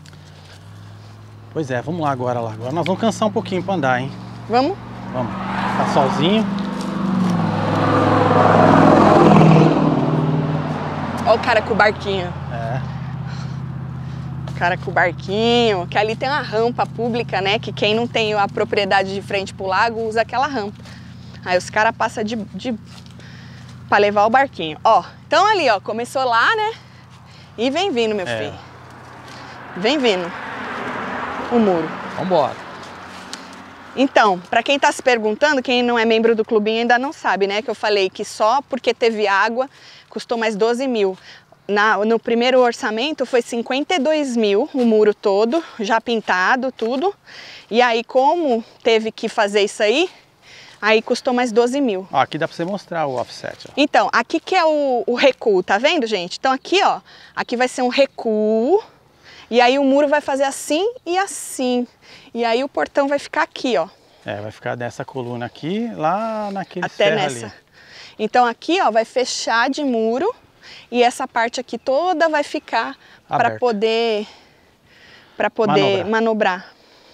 Speaker 2: Pois é, vamos lá agora. Agora nós vamos cansar um pouquinho pra andar, hein?
Speaker 1: Vamos?
Speaker 2: Vamos. Tá solzinho.
Speaker 1: Olha o cara com o barquinho.
Speaker 2: É.
Speaker 1: O cara com o barquinho, que ali tem uma rampa pública, né? Que quem não tem a propriedade de frente pro lago usa aquela rampa. Aí os caras passam pra levar o barquinho. Ó, então ali, ó, começou lá, né? E vem vindo, meu filho. Vem vindo o muro.
Speaker 2: Vambora.
Speaker 1: Então, pra quem tá se perguntando, quem não é membro do clubinho ainda não sabe, né? Que eu falei que só porque teve água custou mais 12 mil. No primeiro orçamento foi 52 mil o muro todo, já pintado, tudo. E aí, como teve que fazer isso aí custou mais 12 mil.
Speaker 2: Ó, aqui dá pra você mostrar o offset. Ó.
Speaker 1: Então, aqui que é o recuo, tá vendo, gente? Então aqui, ó, aqui vai ser um recuo. E aí o muro vai fazer assim e assim. E aí o portão vai ficar aqui, ó.
Speaker 2: É, vai ficar dessa coluna aqui, lá naquele
Speaker 1: até nessa ali. Então aqui, ó, vai fechar de muro. E essa parte aqui toda vai ficar para poder manobrar.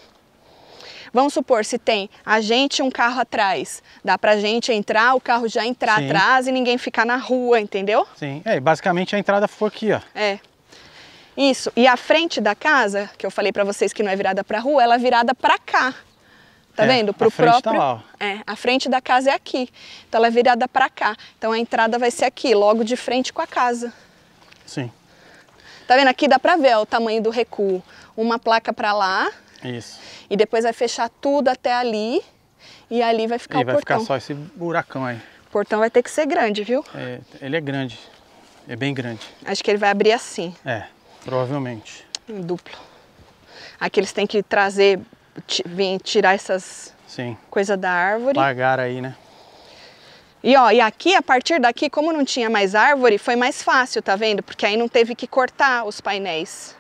Speaker 1: Vamos supor, se tem a gente e um carro atrás, dá pra gente entrar, o carro já entrar atrás e ninguém ficar na rua, entendeu?
Speaker 2: Sim, basicamente a entrada ficou aqui, ó.
Speaker 1: É, isso. E a frente da casa, que eu falei pra vocês que não é virada pra rua, ela é virada pra cá. Tá vendo? Pro próprio. Tá lá, ó. A frente da casa é aqui. Então ela é virada pra cá. Então a entrada vai ser aqui, logo de frente com a casa.
Speaker 2: Sim.
Speaker 1: Tá vendo? Aqui dá pra ver ó, o tamanho do recuo. Uma placa pra lá.
Speaker 2: Isso.
Speaker 1: E depois vai fechar tudo até ali. E ali vai ficar o portão.
Speaker 2: Vai ficar só esse buracão aí.
Speaker 1: O portão vai ter que ser grande, viu?
Speaker 2: É, ele é grande. É bem grande.
Speaker 1: Acho que ele vai abrir assim.
Speaker 2: É, provavelmente.
Speaker 1: Em duplo. Aqui eles têm que trazer, vir tirar essas coisas da árvore.
Speaker 2: Largar aí, né?
Speaker 1: E ó, e aqui, a partir daqui, como não tinha mais árvore, foi mais fácil, tá vendo? Porque aí não teve que cortar os painéis.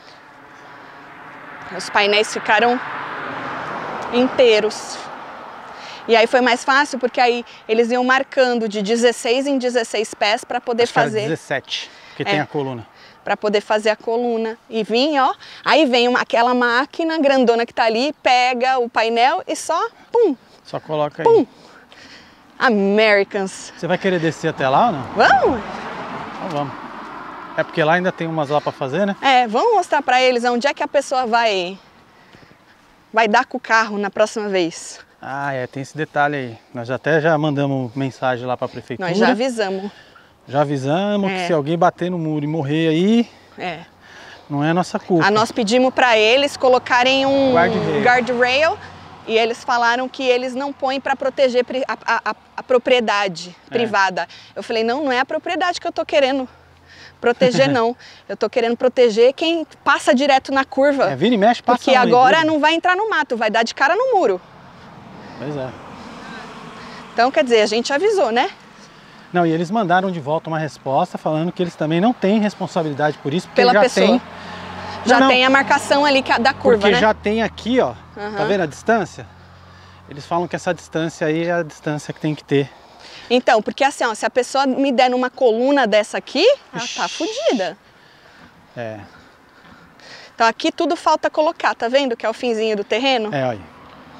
Speaker 1: Os painéis ficaram inteiros. E aí foi mais fácil porque aí eles iam marcando de 16 em 16 pés para poder fazer.
Speaker 2: Era 17, porque tem a coluna.
Speaker 1: Para poder fazer a coluna. E vinha, ó. Aí vem aquela máquina grandona que tá ali, pega o painel e só, pum.
Speaker 2: Só coloca
Speaker 1: pum.
Speaker 2: aí.
Speaker 1: Americans.
Speaker 2: Você vai querer descer até lá ou não?
Speaker 1: Vamos?
Speaker 2: Então vamos. É porque lá ainda tem umas lá para fazer, né?
Speaker 1: É, vamos mostrar para eles onde é que a pessoa vai dar com o carro na próxima vez.
Speaker 2: Ah, tem esse detalhe aí. Nós até já mandamos mensagem lá para a prefeitura.
Speaker 1: Nós já avisamos.
Speaker 2: Já avisamos que se alguém bater no muro e morrer aí, não é nossa culpa.
Speaker 1: Nós pedimos para eles colocarem um guardrail e eles falaram que eles não põem para proteger a propriedade privada. Eu falei, não é a propriedade que eu tô querendo proteger, não. Eu tô querendo proteger quem passa direto na curva.
Speaker 2: Vira e mexe, passa.
Speaker 1: Porque agora não vai entrar no mato, vai dar de cara no muro.
Speaker 2: Pois é.
Speaker 1: Então, quer dizer, a gente avisou, né?
Speaker 2: Não, e eles mandaram de volta uma resposta falando que eles também não têm responsabilidade por isso, porque
Speaker 1: pela
Speaker 2: já
Speaker 1: pessoa.
Speaker 2: Tem...
Speaker 1: Já tem a marcação ali da curva,
Speaker 2: porque
Speaker 1: né?
Speaker 2: já tem aqui, ó, tá vendo a distância? Eles falam que essa distância aí é a distância que tem que ter.
Speaker 1: Então, porque assim, ó, se a pessoa me der numa coluna dessa aqui, ela tá fodida.
Speaker 2: É.
Speaker 1: Então aqui tudo falta colocar, tá vendo que é o finzinho do terreno?
Speaker 2: É, olha.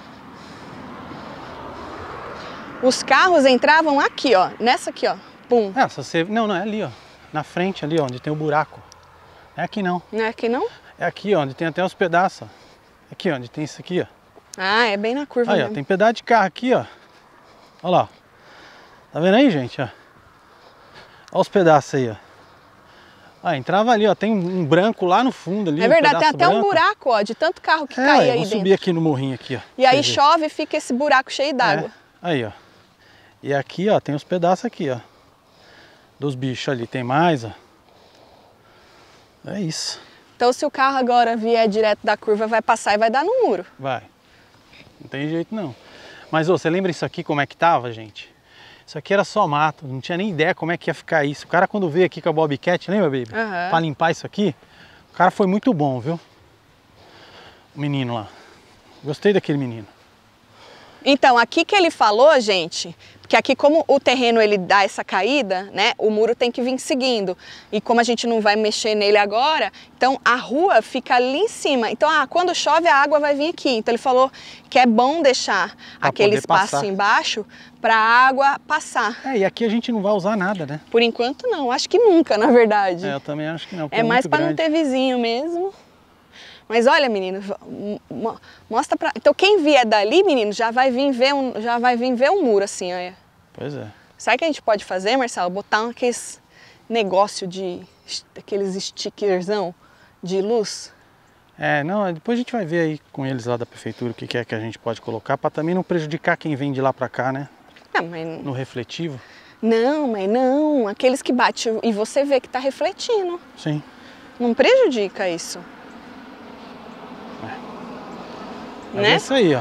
Speaker 1: Os carros entravam aqui, ó, nessa aqui, ó, pum.
Speaker 2: É, se você... Não, é ali, ó, na frente ali, ó, onde tem o buraco. É aqui não.
Speaker 1: Não é aqui não?
Speaker 2: É aqui, ó, onde tem até os pedaços, ó. Aqui, ó, onde tem isso aqui, ó.
Speaker 1: Ah, é bem na curva
Speaker 2: aí,
Speaker 1: mesmo.
Speaker 2: Ó, tem pedaço de carro aqui, ó. Olha lá, ó. Tá vendo aí, gente, ó? Olha os pedaços aí, ó. Ah, entrava ali, ó, tem um branco lá no fundo ali.
Speaker 1: É verdade, tem
Speaker 2: pedaço
Speaker 1: até um
Speaker 2: branco.
Speaker 1: buraco, ó, de tanto carro que caía aí
Speaker 2: vou
Speaker 1: dentro.
Speaker 2: subir aqui no morrinho aqui, ó.
Speaker 1: E aí chove e fica esse buraco cheio d'água.
Speaker 2: Aí, ó. E aqui, ó, tem os pedaços aqui, ó. Dos bichos ali, tem mais, ó. É isso.
Speaker 1: Então se o carro agora vier direto da curva, vai passar e vai dar no muro.
Speaker 2: Vai. Não tem jeito não. Mas, ô, você lembra isso aqui como é que tava, gente? Isso aqui era só mato, não tinha nem ideia como é que ia ficar isso. O cara quando veio aqui com a Bobcat, lembra, baby?
Speaker 1: Uhum.
Speaker 2: Pra limpar isso aqui, o cara foi muito bom, viu? O menino lá. Gostei daquele menino.
Speaker 1: Então, aqui que ele falou, gente, que aqui como o terreno ele dá essa caída, né, o muro tem que vir seguindo. E como a gente não vai mexer nele agora, então a rua fica ali em cima. Então, quando chove a água vai vir aqui. Então ele falou que é bom deixar
Speaker 2: pra
Speaker 1: aquele espaço
Speaker 2: passar
Speaker 1: embaixo para a água passar.
Speaker 2: E aqui a gente não vai usar nada, né?
Speaker 1: Por enquanto não, acho que nunca, na verdade.
Speaker 2: Eu também acho que não.
Speaker 1: É mais para não ter vizinho mesmo. Mas olha, menino, mostra pra... Então quem vier dali, menino, já vai vir ver um muro assim, olha.
Speaker 2: Pois é.
Speaker 1: Sabe o que a gente pode fazer, Marcelo? Botar aqueles negócio aqueles stickerzão de luz.
Speaker 2: Não, depois a gente vai ver aí com eles lá da prefeitura o que é que a gente pode colocar para também não prejudicar quem vem de lá para cá, né?
Speaker 1: Mas...
Speaker 2: No refletivo.
Speaker 1: Não, mas não, aqueles que batem e você vê que tá refletindo.
Speaker 2: Sim.
Speaker 1: Não prejudica isso.
Speaker 2: Mas
Speaker 1: né?
Speaker 2: é isso aí, ó.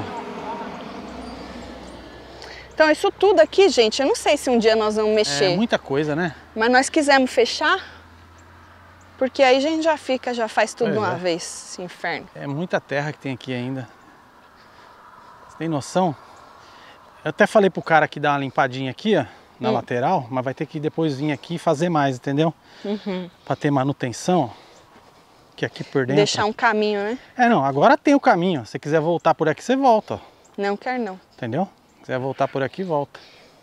Speaker 1: Então isso tudo aqui, gente, eu não sei se um dia nós vamos mexer.
Speaker 2: É muita coisa, né?
Speaker 1: Mas nós quisemos fechar, porque aí a gente já faz tudo de uma vez, esse inferno.
Speaker 2: É muita terra que tem aqui ainda. Você tem noção? Eu até falei pro cara que dá uma limpadinha aqui, ó, na lateral, mas vai ter que depois vir aqui e fazer mais, entendeu? Pra ter manutenção, que aqui por dentro...
Speaker 1: Deixar um caminho, né?
Speaker 2: Não, agora tem o caminho. Se você quiser voltar por aqui, você volta, ó.
Speaker 1: Não quero não.
Speaker 2: Entendeu? Se quiser voltar por aqui, volta.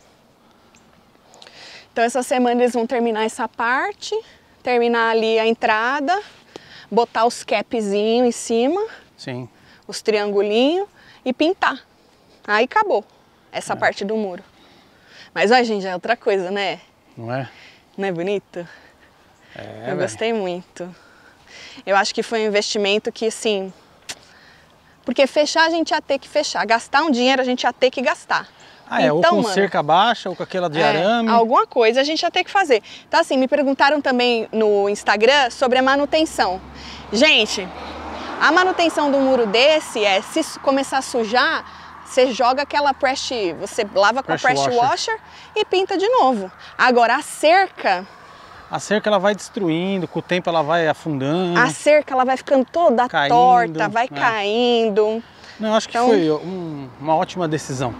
Speaker 1: Então essa semana eles vão terminar essa parte, terminar ali a entrada, botar os capzinhos em cima,
Speaker 2: Sim.
Speaker 1: os triangulinhos e pintar. Aí acabou essa parte do muro. Mas olha, gente, já é outra coisa, né?
Speaker 2: Não é?
Speaker 1: Não é bonito? Eu
Speaker 2: velho.
Speaker 1: gostei muito. Eu acho que foi um investimento que, assim... Porque fechar a gente ia ter que fechar. Gastar um dinheiro a gente ia ter que gastar.
Speaker 2: Ou com cerca baixa, ou com aquela de arame.
Speaker 1: Alguma coisa a gente ia ter que fazer. Então, assim, me perguntaram também no Instagram sobre a manutenção. Gente, a manutenção do muro desse se começar a sujar, você joga aquela você lava com a pressure washer e pinta de novo. Agora, a cerca...
Speaker 2: A cerca ela vai destruindo, com o tempo ela vai afundando.
Speaker 1: A cerca ela vai ficando toda torta, vai caindo.
Speaker 2: Não, eu acho que foi uma ótima decisão.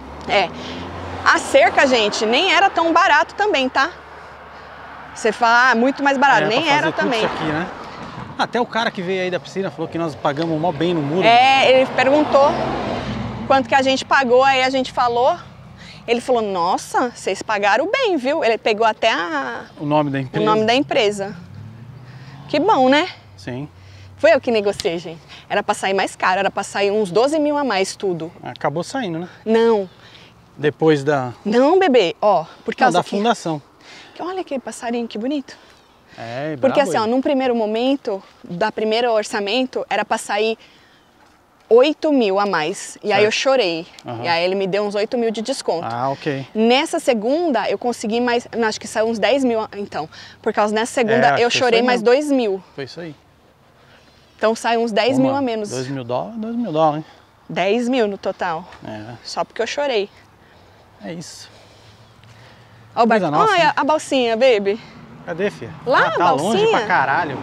Speaker 1: A cerca, gente, nem era tão barato também, tá? Você fala, muito mais barato, nem era também.
Speaker 2: Isso aqui, né? Até o cara que veio aí da piscina falou que nós pagamos mó bem no muro.
Speaker 1: Ele perguntou quanto que a gente pagou, aí a gente falou. Ele falou, nossa, vocês pagaram bem, viu? Ele pegou até
Speaker 2: o nome da empresa.
Speaker 1: O nome da empresa. Que bom, né?
Speaker 2: Sim.
Speaker 1: Foi eu que negociei, gente. Era pra sair mais caro, era pra sair uns 12 mil a mais tudo.
Speaker 2: Acabou saindo, né?
Speaker 1: Não.
Speaker 2: Depois da...
Speaker 1: Não, bebê, ó, por causa
Speaker 2: da fundação.
Speaker 1: Olha aquele passarinho, que bonito.
Speaker 2: bravo
Speaker 1: Porque assim, ó, num primeiro momento, da primeiro orçamento, era pra sair 8 mil a mais. E aí eu chorei. E aí ele me deu uns 8 mil de desconto.
Speaker 2: Ok.
Speaker 1: Nessa segunda, eu consegui mais, acho que saiu uns 10 mil, então. Por causa nessa segunda, eu chorei mais 2 mil.
Speaker 2: Foi isso aí.
Speaker 1: Então saiu uns 10 mil a menos.
Speaker 2: 2 mil dólares, 2 mil dólares, hein?
Speaker 1: 10 mil no total. Só porque eu chorei.
Speaker 2: É isso.
Speaker 1: Ó o barco. Olha a balsinha, baby.
Speaker 2: Cadê, filha?
Speaker 1: Lá,
Speaker 2: tá
Speaker 1: balsinha.
Speaker 2: longe pra caralho.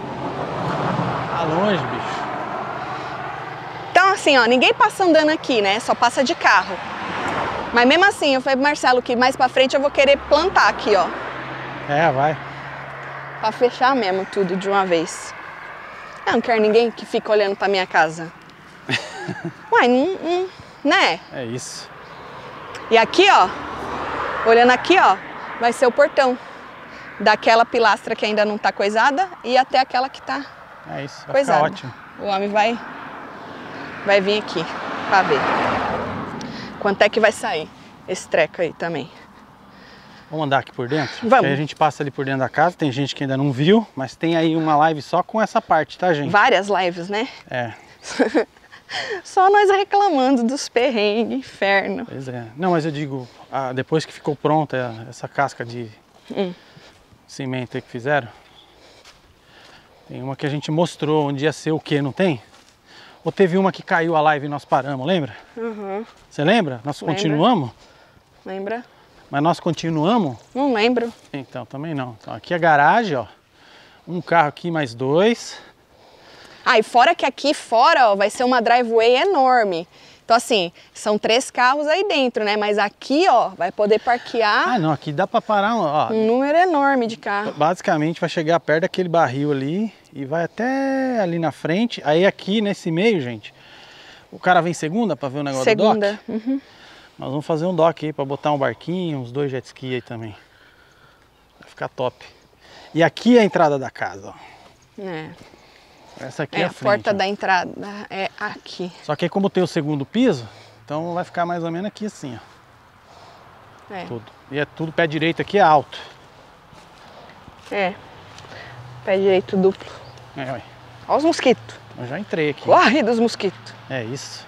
Speaker 2: Tá longe, bicho.
Speaker 1: Então assim, ó, ninguém passa andando aqui, né? Só passa de carro. Mas mesmo assim, eu falei pro Marcelo que mais pra frente eu vou querer plantar aqui, ó.
Speaker 2: Vai.
Speaker 1: Pra fechar mesmo tudo de uma vez. Eu não quero ninguém que fique olhando pra minha casa. Uai, não, né?
Speaker 2: É isso.
Speaker 1: E aqui, ó, olhando aqui, ó, vai ser o portão. Daquela pilastra que ainda não tá coisada e até aquela que tá
Speaker 2: isso, vai
Speaker 1: coisada.
Speaker 2: ficar ótimo.
Speaker 1: O homem vai vir aqui pra ver quanto é que vai sair esse treco aí também.
Speaker 2: Vamos andar aqui por dentro?
Speaker 1: Vamos.
Speaker 2: Aí a gente passa ali por dentro da casa, tem gente que ainda não viu, mas tem aí uma live só com essa parte, tá, gente?
Speaker 1: Várias lives, né?
Speaker 2: É.
Speaker 1: Só nós reclamando dos perrengues, inferno.
Speaker 2: Pois é. Não, mas eu digo, depois que ficou pronta essa casca de cimento aí que fizeram, tem uma que a gente mostrou onde ia ser o que, não tem? Ou teve uma que caiu a live e nós paramos, lembra?
Speaker 1: Uhum.
Speaker 2: Você lembra? Nós continuamos?
Speaker 1: Lembra?
Speaker 2: Mas nós continuamos?
Speaker 1: Não lembro.
Speaker 2: Então, também não. Então, aqui é a garagem, ó. Um carro aqui, mais 2.
Speaker 1: Ah, e fora que aqui fora, ó, vai ser uma driveway enorme. Então, assim, são 3 carros aí dentro, né? Mas aqui, ó, vai poder parquear
Speaker 2: Ah, não, aqui dá pra parar, ó.
Speaker 1: um número enorme de carro.
Speaker 2: Basicamente vai chegar perto daquele barril ali e vai até ali na frente. Aí aqui nesse meio, gente, o cara vem segunda pra ver o negócio do dock?
Speaker 1: Segunda. Uhum.
Speaker 2: Nós vamos fazer um dock aí pra botar um barquinho, uns 2 jet ski aí também. Vai ficar top. E aqui é a entrada da casa, ó.
Speaker 1: É.
Speaker 2: Essa aqui é
Speaker 1: É,
Speaker 2: a
Speaker 1: a
Speaker 2: frente,
Speaker 1: porta
Speaker 2: ó.
Speaker 1: da entrada é aqui.
Speaker 2: Só que aí como tem o segundo piso, então vai ficar mais ou menos aqui assim, ó.
Speaker 1: É.
Speaker 2: Tudo. E é tudo pé direito aqui, é alto.
Speaker 1: É. Pé direito duplo.
Speaker 2: É, ué.
Speaker 1: Olha os mosquitos.
Speaker 2: Eu já entrei aqui.
Speaker 1: Corre dos mosquitos.
Speaker 2: É isso.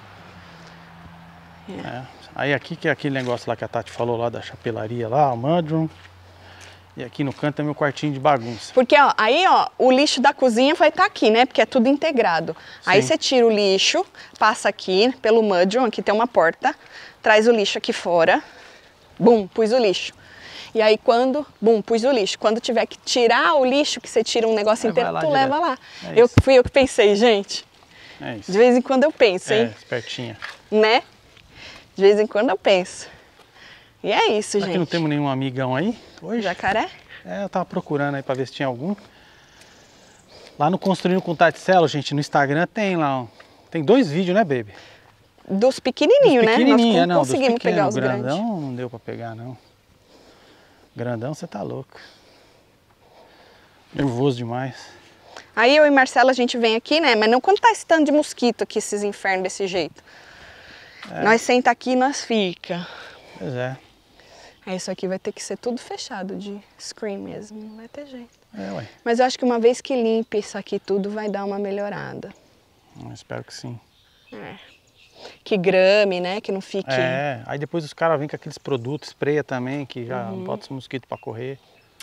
Speaker 2: É. Aí aqui que é aquele negócio lá que a Tati falou lá da chapelaria lá, o mudroom. E aqui no canto é meu quartinho de bagunça.
Speaker 1: Porque, ó, aí, ó, o lixo da cozinha vai estar aqui, né? Porque é tudo integrado. Aí
Speaker 2: Sim.
Speaker 1: você tira o lixo, passa aqui pelo mudroom, aqui tem uma porta, traz o lixo aqui fora, bum, pus o lixo. E aí quando, bum, pus o lixo. Quando tiver que tirar o lixo, que você tira um negócio
Speaker 2: Aí vai
Speaker 1: inteiro,
Speaker 2: lá
Speaker 1: tu
Speaker 2: direto.
Speaker 1: leva lá.
Speaker 2: É isso.
Speaker 1: Fui eu que pensei, gente.
Speaker 2: É isso.
Speaker 1: De vez em quando eu penso,
Speaker 2: É,
Speaker 1: hein?
Speaker 2: espertinha.
Speaker 1: Né? De vez em quando eu penso. E é isso,
Speaker 2: Aqui
Speaker 1: gente.
Speaker 2: não temos nenhum amigão aí hoje?
Speaker 1: Jacaré?
Speaker 2: É, eu tava procurando aí pra ver se tinha algum. Lá no Construindo com Taticelo, gente, no Instagram tem lá, ó. Tem 2 vídeos, né, baby?
Speaker 1: Dos pequenininhos, né?
Speaker 2: Pequenininho,
Speaker 1: Nós
Speaker 2: não, dos
Speaker 1: conseguimos pegar
Speaker 2: pequenos,
Speaker 1: os grandes.
Speaker 2: grandão não deu pra pegar, não. Grandão, você tá louco. Nervoso demais.
Speaker 1: Aí eu e Marcela, a gente vem aqui, né? Mas não quando tá esse tanto de mosquito aqui, esses infernos desse jeito. Nós senta aqui e nós fica.
Speaker 2: Pois é.
Speaker 1: Aí isso aqui vai ter que ser tudo fechado de screen mesmo, não vai ter jeito.
Speaker 2: É, ué.
Speaker 1: Mas eu acho que uma vez que limpe isso aqui tudo, vai dar uma melhorada.
Speaker 2: Eu espero que sim.
Speaker 1: É. Que grame, né? Que não fique...
Speaker 2: É, aí depois os caras vêm com aqueles produtos, espreia também, que já bota os mosquitos pra correr.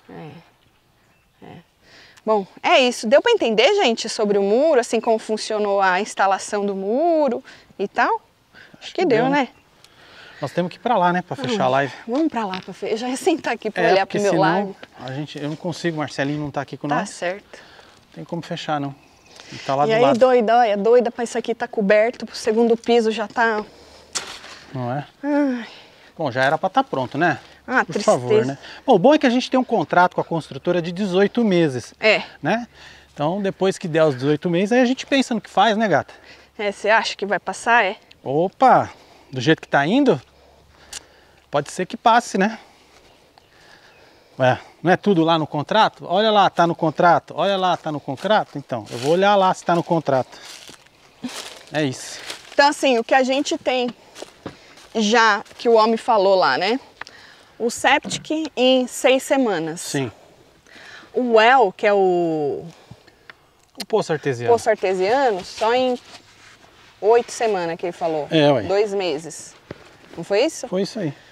Speaker 1: Bom, é isso. Deu pra entender, gente, sobre o muro, assim, como funcionou a instalação do muro e tal? Acho que deu, né?
Speaker 2: Nós temos que ir pra lá, né, pra fechar a live.
Speaker 1: Vamos pra lá, pra eu já ia sentar aqui pra olhar
Speaker 2: porque
Speaker 1: pro meu
Speaker 2: senão
Speaker 1: lado.
Speaker 2: eu não consigo, Marcelinho não tá aqui com
Speaker 1: Tá
Speaker 2: nós.
Speaker 1: certo.
Speaker 2: Não tem como fechar, não. Ele tá lá
Speaker 1: E
Speaker 2: do
Speaker 1: aí,
Speaker 2: lado.
Speaker 1: doida pra isso aqui tá coberto, pro segundo piso já tá...
Speaker 2: Não é?
Speaker 1: Ai.
Speaker 2: Bom, já era pra estar pronto, né?
Speaker 1: Ah,
Speaker 2: Por
Speaker 1: tristeza.
Speaker 2: favor, né? Bom, o bom é que a gente tem um contrato com a construtora de 18 meses,
Speaker 1: É.
Speaker 2: né? Então, depois que der os 18 meses, aí a gente pensa no que faz, né, gata?
Speaker 1: É, você acha que vai passar, é?
Speaker 2: Opa, do jeito que tá indo, pode ser que passe, né? Ué, não é tudo lá no contrato? Olha lá, tá no contrato. Olha lá, tá no contrato? Então, eu vou olhar lá se tá no contrato. É isso.
Speaker 1: Então, assim, o que a gente tem já, que o homem falou lá, né? O septic em 6 semanas.
Speaker 2: Sim.
Speaker 1: O well, que é o
Speaker 2: O poço artesiano.
Speaker 1: poço artesiano, só em 8 semanas que ele falou.
Speaker 2: É, ué.
Speaker 1: 2 meses. Não foi isso?
Speaker 2: Foi isso aí.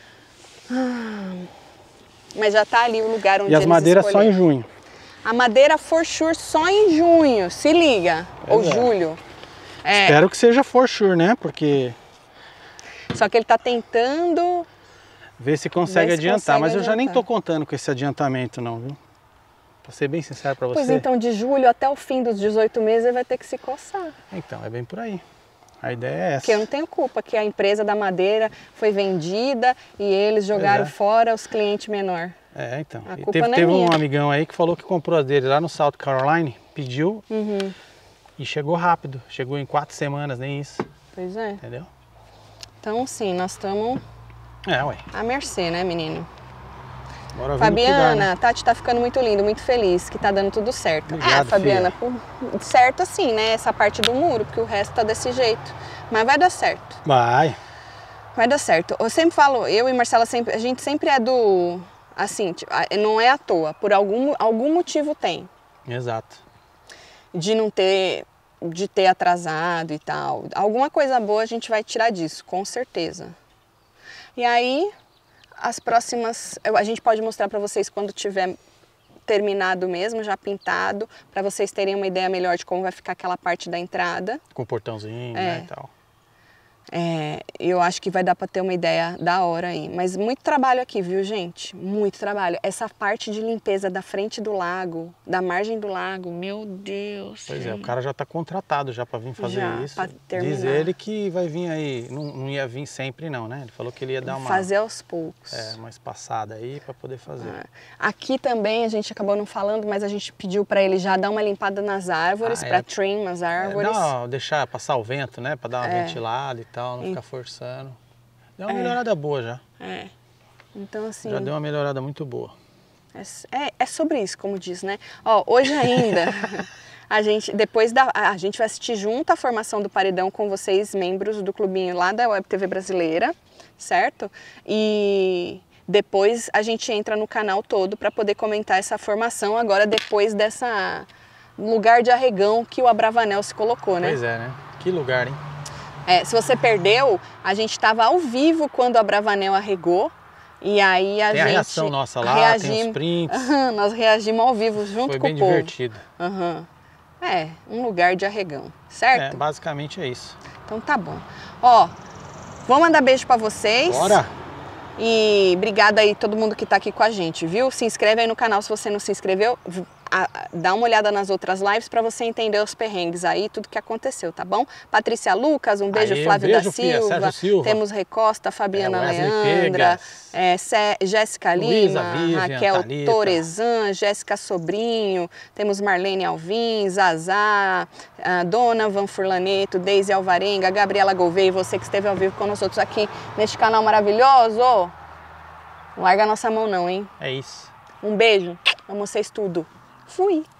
Speaker 1: Mas já tá ali o lugar onde
Speaker 2: E as
Speaker 1: eles
Speaker 2: madeiras só em
Speaker 1: escolheram.
Speaker 2: junho.
Speaker 1: A madeira for sure só em junho, se liga. Ou
Speaker 2: Pois é.
Speaker 1: julho. É,
Speaker 2: Espero que seja for sure, né? Porque
Speaker 1: só que ele tá tentando...
Speaker 2: ver se consegue
Speaker 1: Vê se
Speaker 2: adiantar.
Speaker 1: consegue
Speaker 2: Mas eu já nem
Speaker 1: adiantar.
Speaker 2: tô contando com esse adiantamento, não, viu? Pra ser bem sincero pra você.
Speaker 1: Pois então, de julho até o fim dos 18 meses ele vai ter que se coçar.
Speaker 2: Então, é bem por aí. A ideia é essa.
Speaker 1: Porque eu não tenho culpa que a empresa da madeira foi vendida e eles jogaram
Speaker 2: Pois é.
Speaker 1: fora os clientes menor.
Speaker 2: É, então.
Speaker 1: A
Speaker 2: E
Speaker 1: culpa
Speaker 2: teve
Speaker 1: não é minha.
Speaker 2: um amigão aí que falou que comprou as dele lá no South Carolina, pediu
Speaker 1: Uhum.
Speaker 2: e chegou rápido. Chegou em 4 semanas, nem isso.
Speaker 1: Pois é.
Speaker 2: Entendeu?
Speaker 1: Então, sim, nós estamos
Speaker 2: É, ué.
Speaker 1: à mercê, né, menino?
Speaker 2: Bora ver no que dá,
Speaker 1: Fabiana,
Speaker 2: né?
Speaker 1: a Tati tá ficando muito linda, muito feliz, que tá dando tudo certo.
Speaker 2: Obrigado,
Speaker 1: Fabiana, certo assim, né? Essa parte do muro, porque o resto tá desse jeito. Mas vai dar certo.
Speaker 2: Vai.
Speaker 1: Vai dar certo. Eu sempre falo, eu e Marcela, sempre, a gente sempre é do... Assim, não é à toa, por algum motivo tem.
Speaker 2: Exato.
Speaker 1: De ter atrasado e tal. Alguma coisa boa a gente vai tirar disso, com certeza. E aí, as próximas, a gente pode mostrar para vocês quando tiver terminado mesmo, já pintado, para vocês terem uma ideia melhor de como vai ficar aquela parte da entrada.
Speaker 2: Com o portãozinho, né, e tal.
Speaker 1: Eu acho que vai dar para ter uma ideia da hora aí. Mas muito trabalho aqui, viu, gente? Muito trabalho. Essa parte de limpeza da frente do lago, da margem do lago, meu Deus.
Speaker 2: Pois
Speaker 1: gente.
Speaker 2: o cara já está contratado já para vir fazer isso. Diz ele que vai vir aí, não ia vir sempre não, né? Ele falou que ele ia dar uma...
Speaker 1: Fazer aos poucos.
Speaker 2: Uma espaçada aí para poder fazer.
Speaker 1: Aqui também a gente acabou não falando, mas a gente pediu para ele já dar uma limpada nas árvores, para trim as árvores.
Speaker 2: Deixar passar o vento, né? Para dar uma ventilada e tal. Não ficar forçando. Deu uma melhorada boa já.
Speaker 1: Então assim...
Speaker 2: Já deu uma melhorada muito boa.
Speaker 1: É sobre isso, como diz, né? Ó, hoje ainda, a gente vai assistir junto a formação do paredão com vocês, membros do clubinho lá da Web TV Brasileira, certo? E depois a gente entra no canal todo para poder comentar essa formação agora depois dessa lugar de arregão que o Abravanel se colocou, né?
Speaker 2: Pois é, né? Que lugar, hein?
Speaker 1: Se você perdeu, a gente estava ao vivo quando a Bravanel arregou. E aí
Speaker 2: tem a reação nossa lá, tem os prints.
Speaker 1: Nós reagimos ao vivo junto com o povo.
Speaker 2: Foi bem divertido.
Speaker 1: Um lugar de arregão, certo?
Speaker 2: Basicamente é isso.
Speaker 1: Então tá bom. Ó, vou mandar beijo pra vocês.
Speaker 2: Bora!
Speaker 1: E obrigada aí todo mundo que tá aqui com a gente, viu? Se inscreve aí no canal se você não se inscreveu. Dá uma olhada nas outras lives para você entender os perrengues aí, tudo que aconteceu, tá bom? Patrícia Lucas, um beijo, Flávio da Silva, temos Recosta, Fabiana Leandra, Jéssica Lima, Raquel Torezan, Jéssica Sobrinho, temos Marlene Alvim, Zazá, Donovan Furlaneto, Deise Alvarenga, Gabriela Gouveia, você que esteve ao vivo com nós outros aqui neste canal maravilhoso. Não larga a nossa mão não, hein?
Speaker 2: É isso.
Speaker 1: Um beijo, amo vocês tudo. Fui!